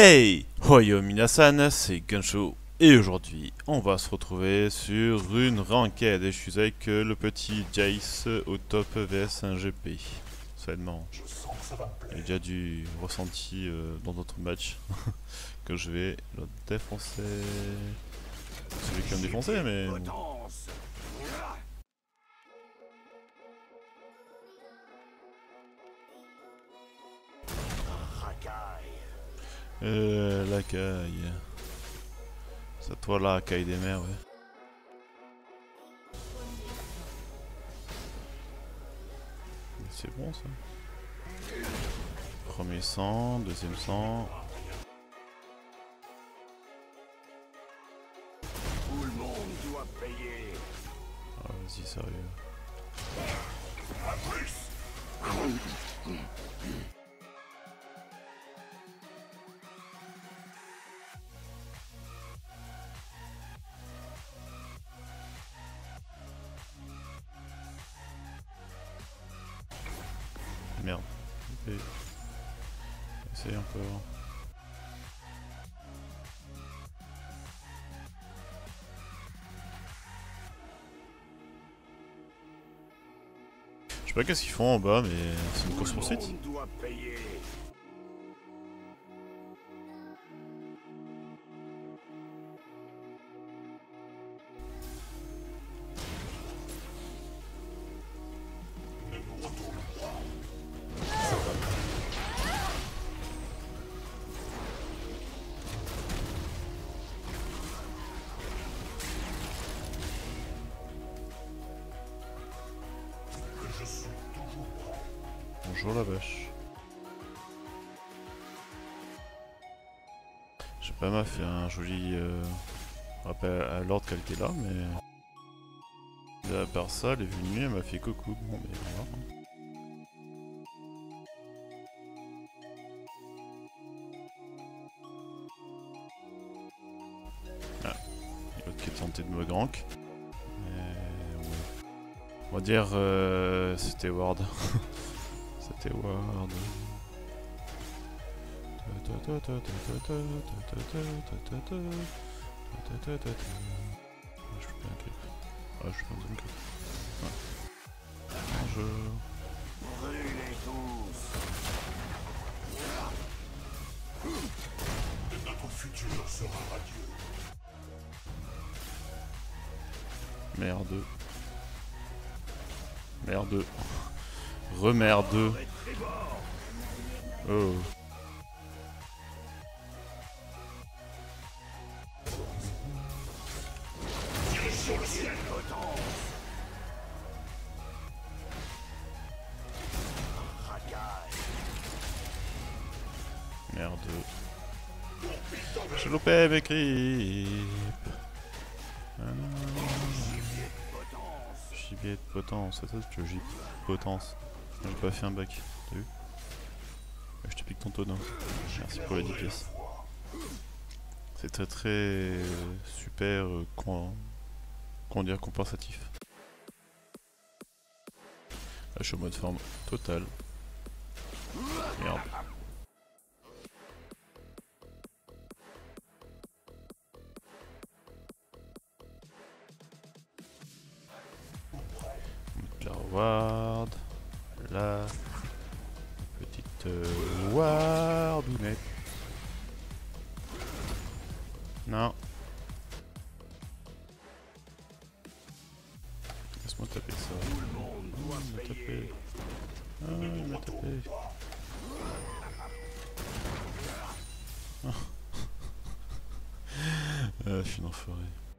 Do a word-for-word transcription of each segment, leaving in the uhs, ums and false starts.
Hey! Hoyo Minasan, c'est Gunshow et aujourd'hui on va se retrouver sur une ranked et je suis avec euh, le petit Jace au top vs un G P. Ça va être marrant. Il y a déjà du ressenti euh, dans d'autres matchs que je vais le défoncer. Celui qui va me défoncer mais... Euh, la caille. C'est toi la caille des mers, ouais. C'est bon ça. Premier sang, deuxième sang. Tout le monde doit payer. Ah, vas-y, sérieux. Merde. Okay. Essaye encore. Je sais pas qu'est-ce qu'ils font en bas, mais c'est une course poursuite. Bonjour la vache. Je sais pas, m'a fait un joli euh, rappel à l'ordre qu'elle était là, mais à part ça, elle est venue, elle m'a fait coucou. Bon, mais voilà. Ah, il y a l'autre qui est tenté de me gank. Mais ouais. On va dire euh, c'était Ward. C'était Ward. Je suis pas un clip. Ah, je suis pas un zone clip. Ouais. Bonjour. Brûlez tous. Notre futur sera radieux. Merde. Merde. Remerde. Oh. Merde. J'ai loupé mes creeps. Gibier de potence, c'est ça que tu gibier de potence. J'ai pas fait un bac, t'as vu? Je te pique ton tonneau. Merci pour les dix pièces. C'est très très euh, super euh, comment dire compensatif. Là je suis en mode forme totale. Merde. La ward. La petite euh, wardounette. Non. Laisse-moi taper ça. Oh, il m'a tapé. Ah, il m'a tapé. Ah, je suis une enfoiré.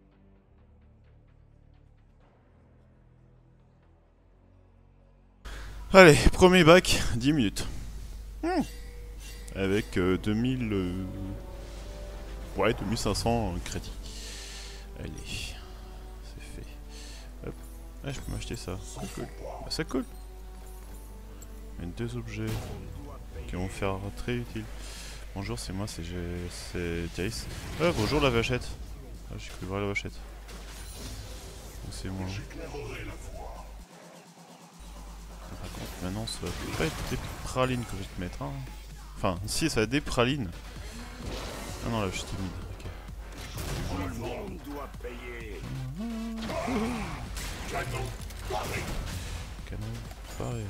Allez, premier bac, dix minutes. Mmh. Avec euh, deux mille... Euh... Ouais, deux mille cinq cents crédits. Allez, c'est fait. Hop. Ah, je peux m'acheter ça. C'est cool. Ah, c'est cool. Il y a deux objets qui vont faire très utile. Bonjour, c'est moi, c'est Jace. Ah, bonjour la vachette. Ah, j'ai cru voir la vachette. C'est moi. Par contre, maintenant, ça va pas être des pralines que je vais te mettre. Hein. Enfin, si, ça va être des pralines. Ah non là je suis timide, ok. Tout le monde doit payer. Canon paré. Canon, pareil.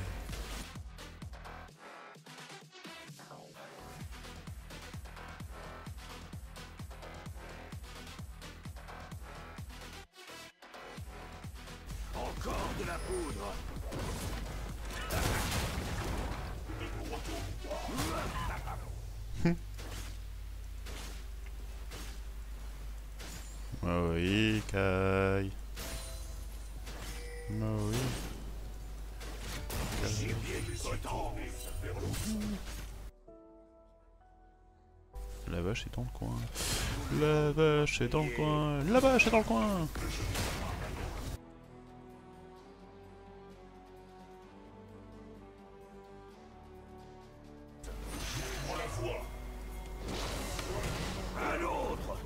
Encore de la poudre. Maui Kai. Maui. La vache est dans le coin. La vache est dans le coin. La vache est dans le coin. Un autre.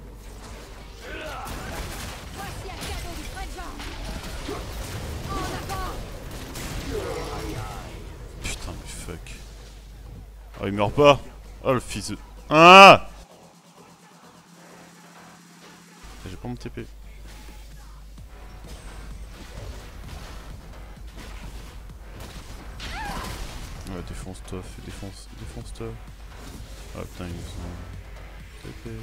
Voici un cadeau du présent. En avant. Putain mais fuck. Oh il meurt pas. Oh le fils de... Ah, j'ai pas mon T P. Ouais défonce-toi, fais défonce, défonce-toi. Ah putain ils sont... T P...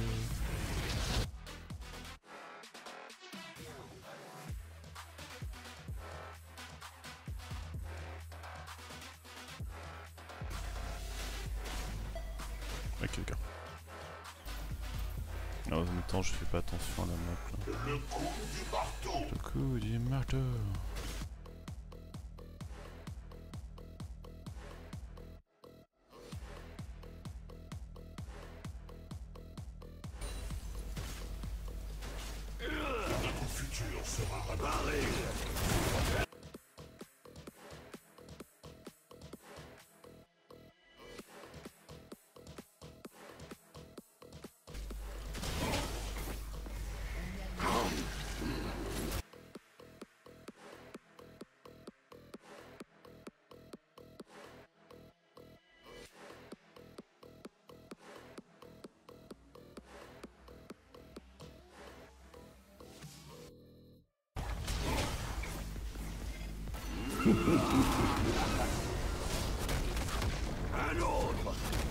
Ok d'accord. En même temps je fais pas attention à la map là. Le coup du marteau. Le coup du marteau. Notre futur sera radieux. Un autre.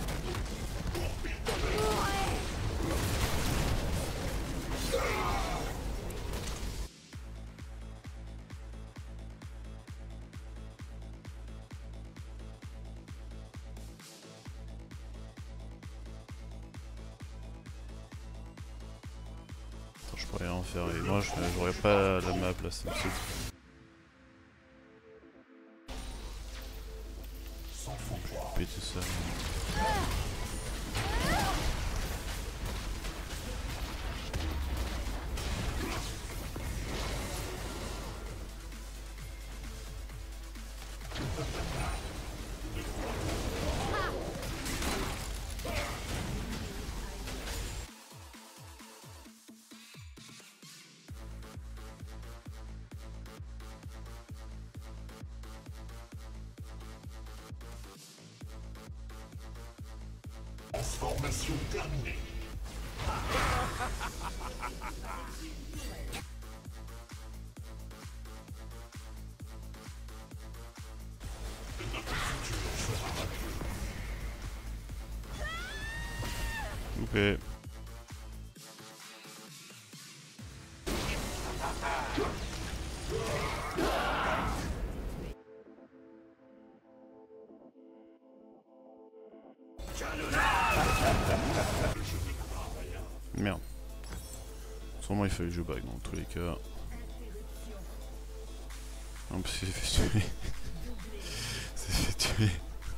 Attends, je pourrais rien faire et moi je j'aurais pas la map là, ça me saoule. Sans foutoir. Péter ça. Transformation terminée. Notre futur sera radieux. Loupé. Merde. Sûrement il fallait que je bague dans tous les cas. En plus il s'est fait tuer. Il s'est fait tuer.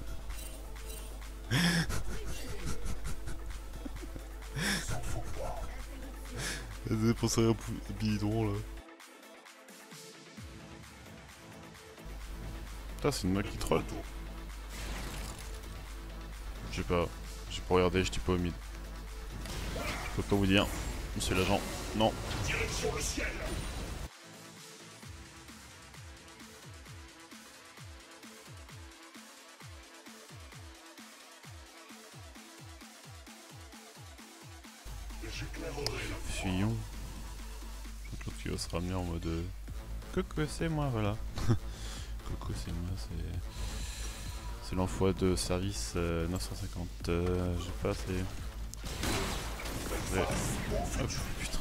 Sans foutoir. Elle a dépensé un bidon là. Putain c'est une meuf qui troll. Je sais pas. J'ai pas regardé, je dis pas au mid. Je peux pas vous dire, monsieur l'agent. Non. Direction le ciel. Fuyons. L'autre qui va se ramener en mode... euh, Coucou, c'est moi, voilà. Coucou, c'est moi, c'est... C'est l'envoi de service euh, neuf cent cinquante. Euh, J'ai pas assez... Ouais. Hop, putain.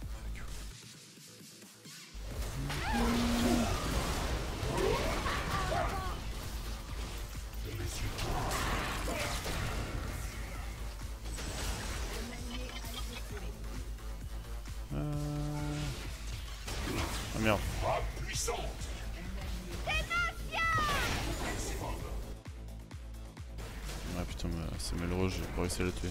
Euh... Ah merde. Ah putain, c'est malheureux, j'ai pas réussi à la tuer.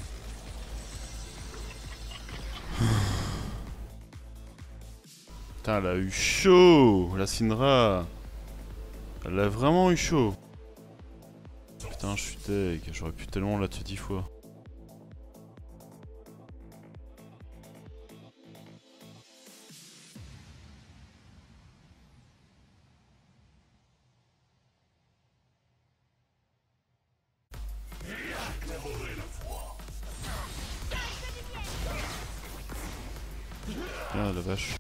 Putain, elle a eu chaud, la Syndra. Elle a vraiment eu chaud. Putain, je suis deg, j'aurais pu tellement la tuer dix fois. Ah la vache.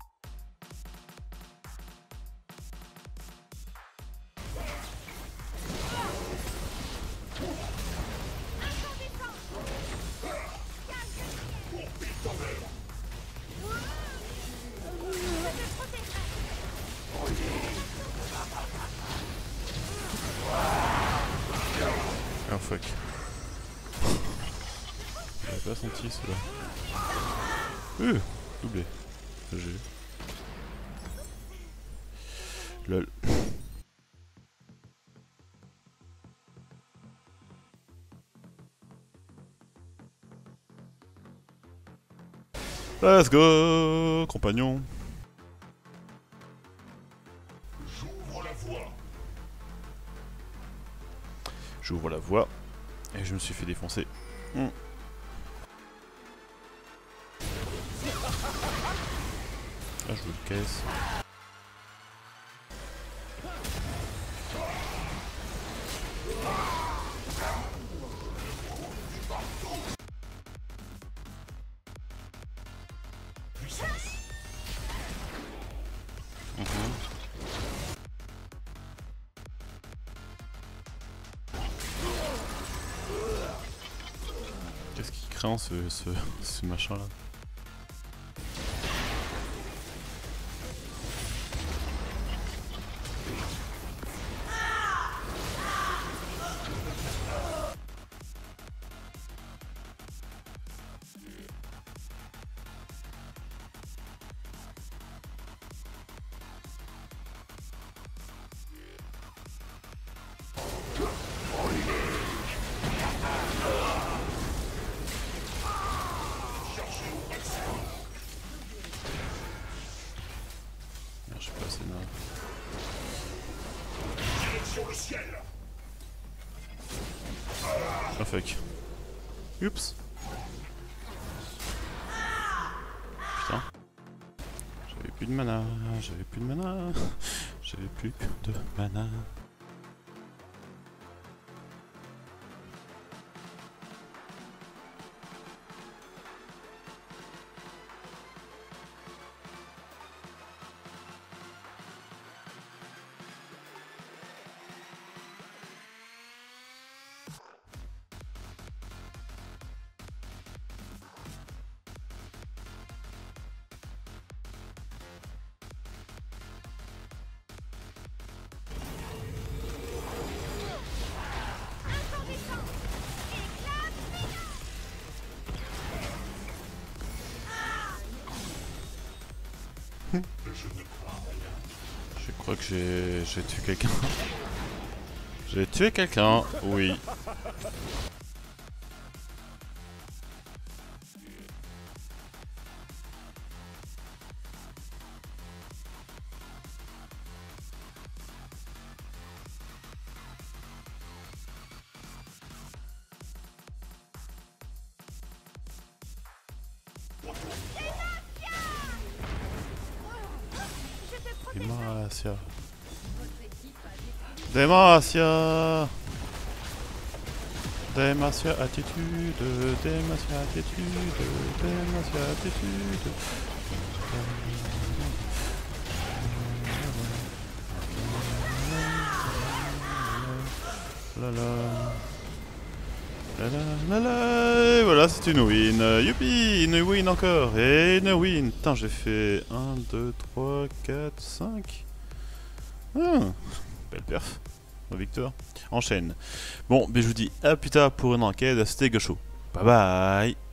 Ah fuck. J'avais pas senti cela. Euh, doublé. J'ai eu. Lol. Let's go, compagnon. J'ouvre la voie. J'ouvre la voie et je me suis fait défoncer. Mm. Ah, je veux le caisse. Mhm. Qu'est-ce qui craint ce, ce, ce machin là? Je suis pas assez nain. Direction le ciel. Ah fuck. Oups. Putain. J'avais plus de mana, j'avais plus de mana, j'avais plus de mana. Je crois que j'ai j'ai tué quelqu'un. J'ai tué quelqu'un, oui. Demacia. Demacia. Démacia attitude, démacia attitude, démacia attitude. La la. La la la la. Et voilà, c'est une win. Youpi, une win encore. Et une win. Putain, j'ai fait un, deux, trois, quatre, cinq. Ah, belle perf. Victor. Enchaîne. Bon, ben je vous dis à plus tard pour une enquête. C'était Gaucho. Bye bye.